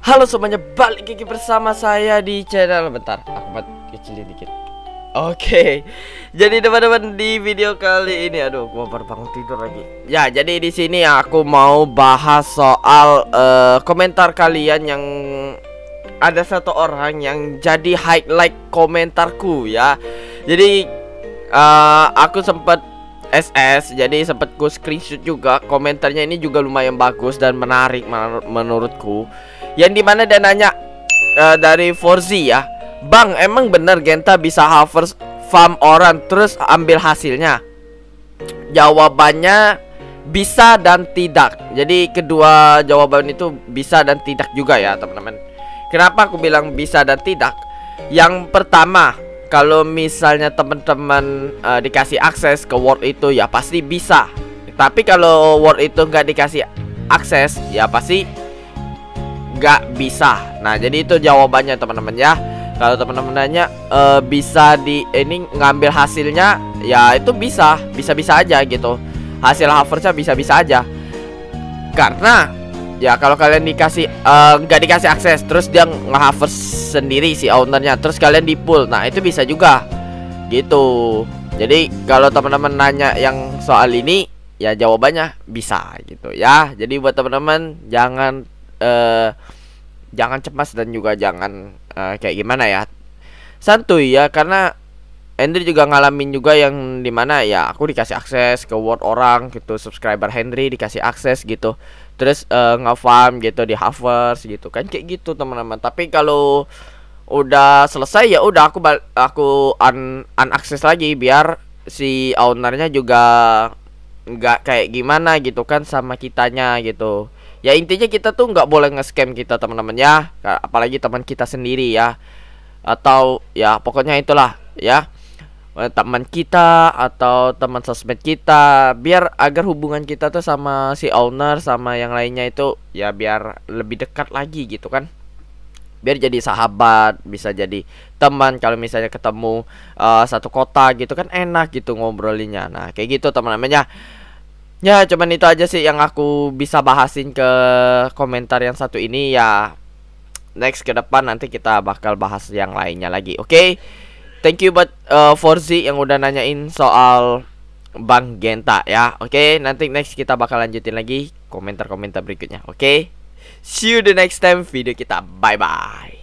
Halo semuanya, balik lagi bersama saya di channel. Bentar, aku buat kecilin dikit. Oke. Jadi teman-teman, di video kali ini, aduh, gua baru bangun tidur lagi. Ya, jadi di sini aku mau bahas soal komentar kalian yang ada satu orang yang jadi highlight komentarku ya. Jadi aku sempat SS, jadi sempat ku screenshot juga. Komentarnya ini juga lumayan bagus dan menarik menurutku. Yang dimana dia nanya dari Forzi ya, "Bang, emang bener Genta bisa harvest farm orang terus ambil hasilnya?" Jawabannya bisa dan tidak. Jadi kedua jawaban itu bisa dan tidak juga ya teman-teman. Kenapa aku bilang bisa dan tidak? Yang pertama, kalau misalnya teman-teman dikasih akses ke world itu ya pasti bisa. Tapi kalau world itu nggak dikasih akses ya pasti nggak bisa. Nah, jadi itu jawabannya teman-teman ya. Kalau teman-teman nanya bisa di ini ngambil hasilnya, ya itu bisa aja gitu. Hasil harvestnya bisa aja. Karena ya kalau kalian dikasih nggak dikasih akses, terus dia nge-harvest sendiri si ownernya, terus kalian di pull, nah itu bisa juga gitu. Jadi kalau teman-teman nanya yang soal ini, ya jawabannya bisa gitu ya. Jadi buat teman-teman jangan cemas dan juga jangan kayak gimana ya, santuy ya. Karena Henry juga ngalamin juga yang dimana ya aku dikasih akses ke world orang gitu, subscriber Henry dikasih akses gitu, terus nge-farm gitu di harvest gitu kan, kayak gitu teman-teman. Tapi kalau udah selesai ya udah aku unakses lagi biar si ownernya juga nggak kayak gimana gitu kan sama kitanya gitu. Ya intinya kita tuh nggak boleh nge-scam kita teman-teman ya, apalagi teman kita sendiri ya, atau ya pokoknya itulah ya, teman kita atau teman sosmed kita, biar agar hubungan kita tuh sama si owner sama yang lainnya itu ya biar lebih dekat lagi gitu kan, biar jadi sahabat, bisa jadi teman. Kalau misalnya ketemu satu kota gitu kan enak gitu ngobrolinnya. Nah kayak gitu teman-teman ya. Ya cuman itu aja sih yang aku bisa bahasin ke komentar yang satu ini ya. Next ke depan nanti kita bakal bahas yang lainnya lagi. Oke. Thank you buat Forzi yang udah nanyain soal Bang Genta ya. Oke, nanti next kita bakal lanjutin lagi komentar-komentar berikutnya. Oke. See you the next time video kita. Bye bye.